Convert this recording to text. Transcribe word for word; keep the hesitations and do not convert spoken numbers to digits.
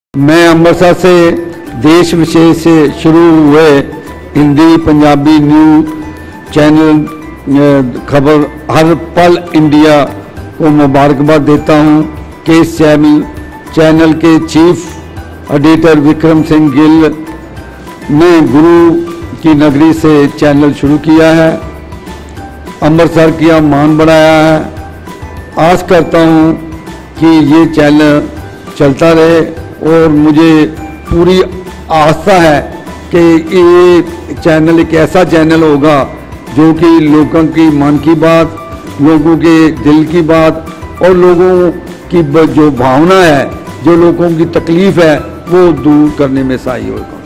मैं अमृतसर से देश विशेष से शुरू हुए हिंदी पंजाबी न्यूज चैनल खबर हर पल इंडिया को मुबारकबाद देता हूं कि इस चैनल चैनल के चीफ एडिटर विक्रम सिंह गिल ने गुरु की नगरी से चैनल शुरू किया है, अमृतसर का मान बढ़ाया है। आस करता हूं कि ये चैनल चलता रहे और मुझे पूरी आस्था है कि ये चैनल एक ऐसा चैनल होगा जो कि लोगों की मन की बात, लोगों के दिल की बात और लोगों की जो भावना है, जो लोगों की तकलीफ़ है, वो दूर करने में सहायक होगा।